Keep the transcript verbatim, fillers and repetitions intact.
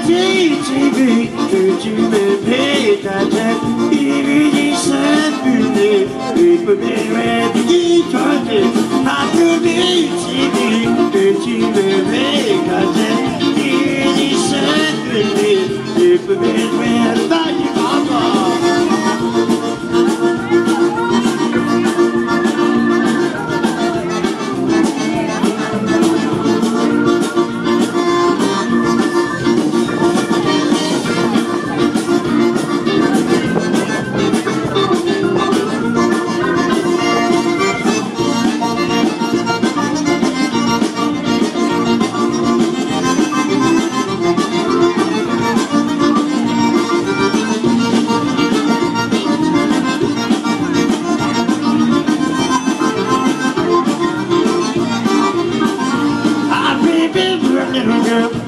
gibi gözüme peydacak bir insan günü öpüme bir çocuk hakkı bir gibi gözüme peydacak bir insan günü öpüme peydacak